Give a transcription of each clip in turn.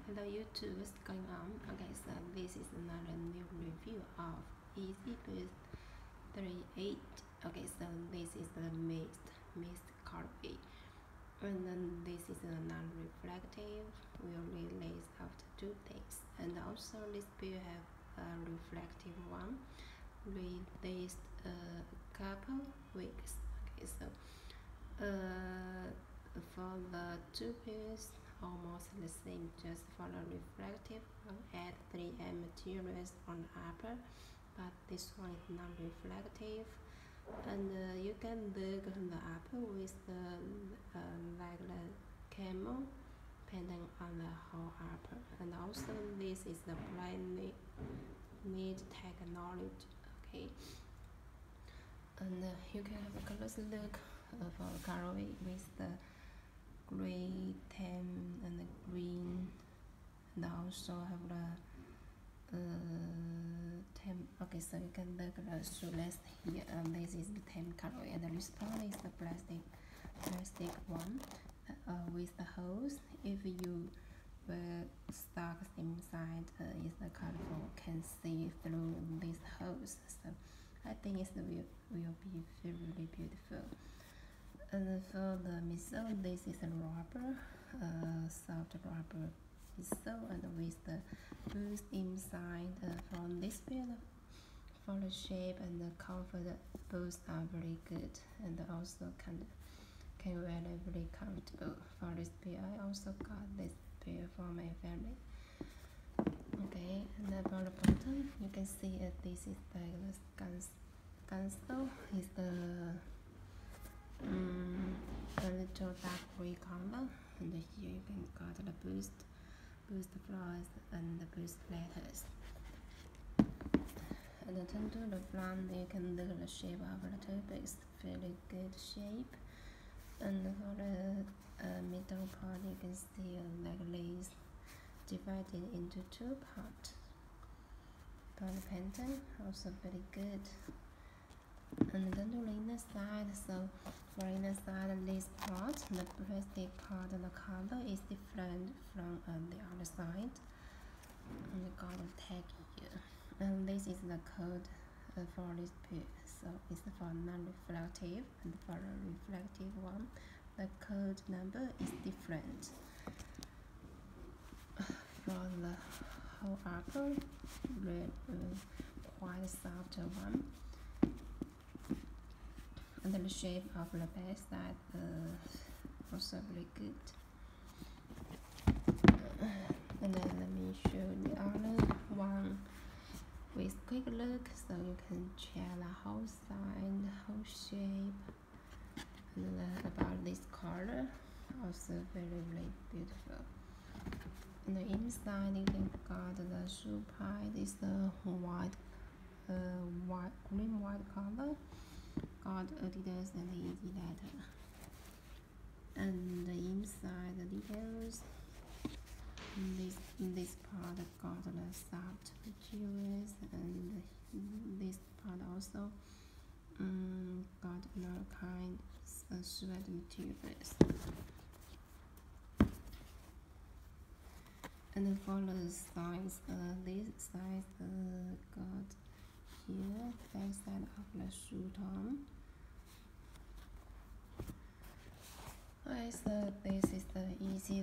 Hello YouTube, what's going on? Okay, so this is another new review of EasyBoost 38. Okay, so this is the mixed colorway, and then this is a non-reflective, will release after 2 days, and also this bill have a reflective one, released a couple weeks. Okay, so for the 2 bills almost the same, just for the reflective I'll add 3M materials on the upper, but this one is non-reflective, and you can look on the upper with the like the camel painting on the whole upper, and also this is the blind knit technology. Okay, and you can have a close look for the colorway with the gray, tan, and the green, and also have the tan. Okay, so you can look at the shoelace here, and this is the tan colorway, and this part is the plastic one with the holes. If you stuck inside, is the colorful can see through these holes. So I think it will be very beautiful. And for the midsole, this is a rubber, soft rubber midsole, and with the boost inside. From this build, for the shape and the comfort, both are very good, and also can wear very comfortable. For this pair, I also got this pair for my family. Okay, and then for the bottom, you can see this is like the console is the a little dark gray color, and here you can got the boost flowers and the boost letters. And turn to the front, you can look at the shape of the topics, very good shape. And for the middle part, you can see like lace divided into 2 parts. For the painting, also very good. And then to the inner side, so for inner side, this part, the plastic part, the color is different from the other side. And you got a tag here, and this is the code for this pair. So it's for non-reflective, and for the reflective one, the code number is different. For the whole upper, red, quite soft one. And the shape of the back side also very good. And then let me show the other one with quick look, so you can check the whole side, the whole shape, and about this color, also very beautiful. And the inside you can got the shoe pie, this green white color. Got Adidas and the Easy letter, and the inside the details. In this part got the soft materials, and this part also got another kind of sweat materials. And for the size, this size got here back side of the shoe tone. Okay, so this is the Easy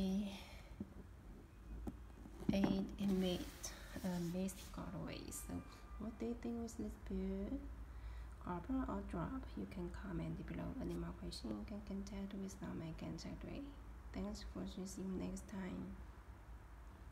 38 mixed colorway. So what do you think with this pair? Upper or drop? You can comment below. Any more questions you can contact with my contact rate. Thanks for seeing you next time.